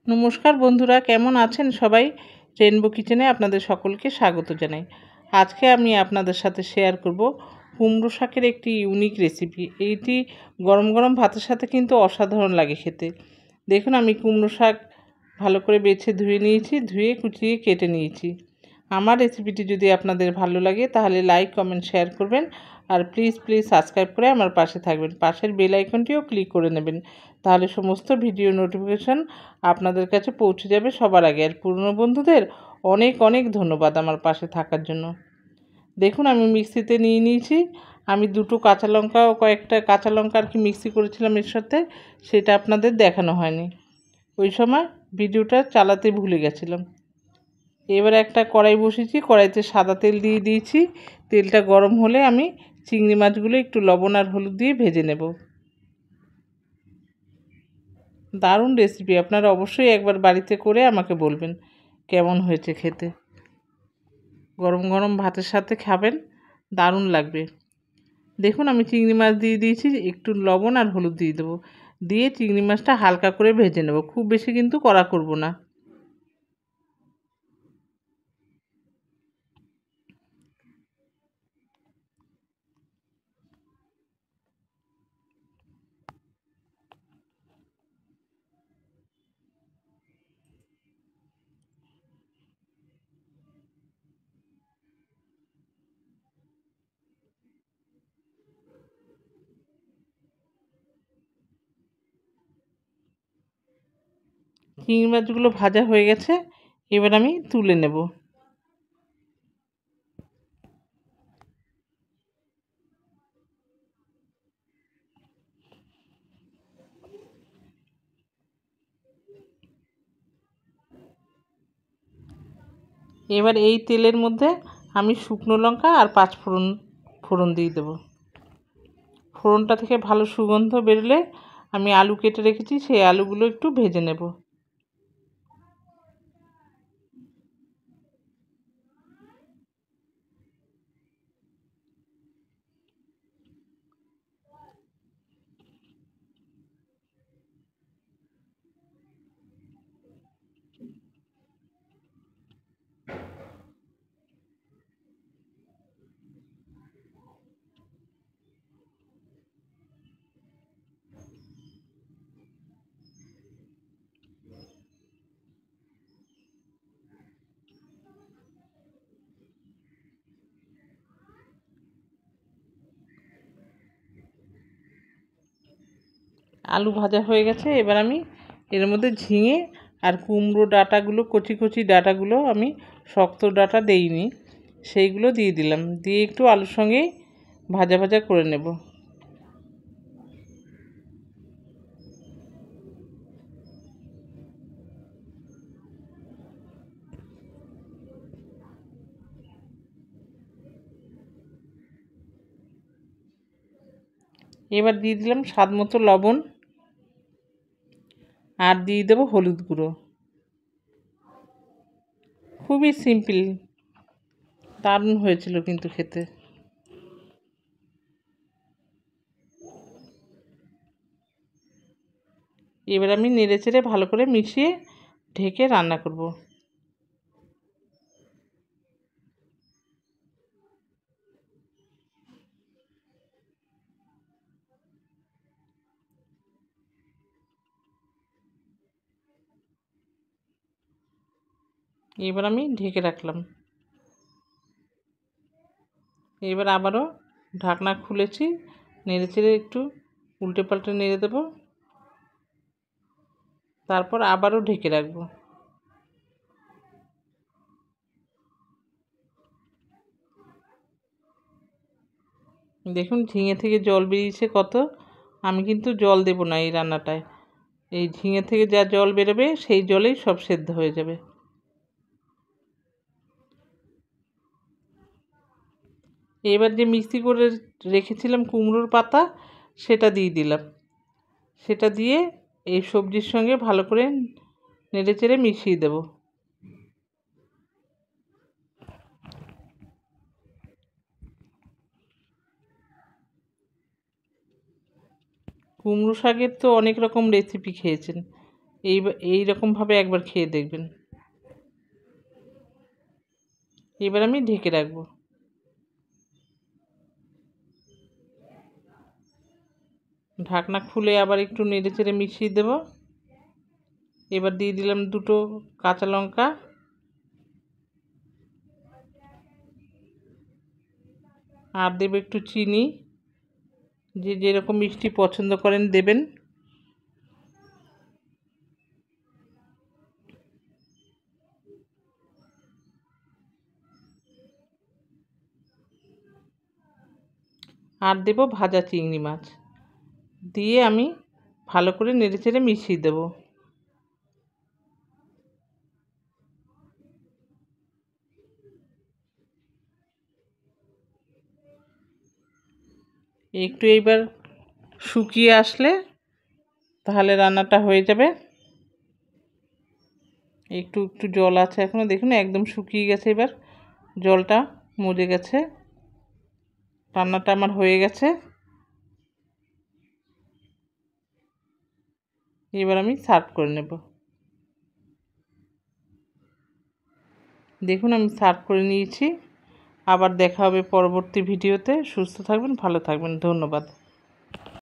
নমস্কার বন্ধুরা, কেমন আছেন সবাই? রেনবো কিচেনে আপনাদের সকলকে স্বাগত জানাই। আজকে আমি আপনাদের সাথে শেয়ার করব কুমড়ো শাকের একটি ইউনিক রেসিপি। এইটি গরম গরম ভাতের সাথে কিন্তু অসাধারণ লাগে খেতে। দেখুন, আমি কুমড়ো শাক ভালো করে বেছে ধুয়ে নিয়েছি, ধুয়ে কুচিয়ে কেটে নিয়েছি। আমার রেসিপিটি যদি আপনাদের ভালো লাগে তাহলে লাইক, কমেন্ট, শেয়ার করবেন। আর প্লিজ সাবস্ক্রাইব করে আমার পাশে থাকবেন। পাশের বেল আইকনটিও ক্লিক করে নেবেন, তাহলে সমস্ত ভিডিও নোটিফিকেশান আপনাদের কাছে পৌঁছে যাবে সবার আগে। আর পুরনো বন্ধুদের অনেক অনেক ধন্যবাদ আমার পাশে থাকার জন্য। দেখুন, আমি মিক্সিতে নিয়ে নিয়েছি। আমি দুটো কাঁচা লঙ্কা ও কয়েকটা কাঁচা লঙ্কা আর কি মিক্সি করেছিলাম এর সাথে, সেটা আপনাদের দেখানো হয়নি। ওই সময় ভিডিওটা চালাতে ভুলে গেছিলাম। এবার একটা কড়াই বসিয়েছি, কড়াইতে সাদা তেল দিয়ে দিয়েছি। তেলটা গরম হলে আমি চিংড়ি মাছগুলো একটু লবণ আর হলুদ দিয়ে ভেজে নেব। দারুণ রেসিপি, আপনারা অবশ্যই একবার বাড়িতে করে আমাকে বলবেন কেমন হয়েছে খেতে। গরম গরম ভাতের সাথে খাবেন, দারুণ লাগবে। দেখুন, আমি চিংড়ি মাছ দিয়ে দিয়েছি, একটু লবণ আর হলুদ দিয়ে দেবো। দিয়ে চিংড়ি মাছটা হালকা করে ভেজে নেব, খুব বেশি কিন্তু কড়া করব না। চিংড়ি মাছগুলো ভাজা হয়ে গেছে, এবার আমি তুলে নেব। এবার এই তেলের মধ্যে আমি শুকনো লঙ্কা আর পাঁচফোড়ন ফোড়ন দিয়ে দেবো। ফোড়নটা থেকে ভালো সুগন্ধ বেরোলে আমি আলু কেটে রেখেছি, সেই আলুগুলো একটু ভেজে নেব। আলু ভাজা হয়ে গেছে, এবার আমি এর মধ্যে ঝিঙে আর কুমড়ো ডাঁটাগুলো, কচি কচি ডাঁটাগুলো, আমি শক্ত ডাঁটা দেইনি, সেইগুলো দিয়ে দিলাম। দিয়ে একটু আলুর সঙ্গে ভাজা ভাজা করে নেব। এবার দিয়ে দিলাম স্বাদ মতো লবণ, আর দিয়ে দেবো হলুদ গুঁড়ো। খুবই সিম্পল, দারুণ হয়েছিল কিন্তু খেতে। এবার আমি নেড়ে চেড়ে ভালো করে মিশিয়ে ঢেকে রান্না করব। এবার আমি ঢেকে রাখলাম। এবার আবারও ঢাকনা খুলেছি, নেড়ে চেড়ে একটু উল্টে পাল্টে নেড়ে দেবো, তারপর আবারও ঢেকে রাখবো। দেখুন, ঝিঙে থেকে জল বেরিয়েছে কত। আমি কিন্তু জল দেব না এই রান্নাটায়। এই ঝিঙে থেকে যা জল বেরোবে সেই জলেই সব সেদ্ধ হয়ে যাবে। এবার যে মিক্সি করে রেখেছিলাম কুমড়োর পাতা, সেটা দিয়ে দিলাম। সেটা দিয়ে এই সবজির সঙ্গে ভালো করে নেড়ে চেড়ে মিশিয়ে দেব। কুমড়ো শাকের তো অনেক রকম রেসিপি খেয়েছেন, এইরকমভাবে একবার খেয়ে দেখবেন। এবার আমি ঢেকে রাখবো। ঢাকনা খুলে আবার একটু নেড়েচেড়ে মিশিয়ে দেব। এবার দিয়ে দিলাম 2টো কাঁচা লঙ্কা, আর দেব একটু চিনি, যে যেরকম মিষ্টি পছন্দ করেন দেবেন। আর দেব ভাজা চিংড়ি মাছ, দিয়ে আমি ভালো করে নেড়েচেড়ে মিশিয়ে দেব। একটু এইবার শুকিয়ে আসলে তাহলে রান্নাটা হয়ে যাবে। একটু একটু জল আছে এখনো, দেখুন একদম শুকিয়ে গেছে। এবার জলটা মরে গেছে, রান্নাটা আমার হয়ে গেছে। এবার আমি সার্ভ করে নেব। দেখুন আমি সার্ভ করে নিয়েছি। আবার দেখা হবে পরবর্তী ভিডিওতে। সুস্থ থাকবেন, ভালো থাকবেন, ধন্যবাদ।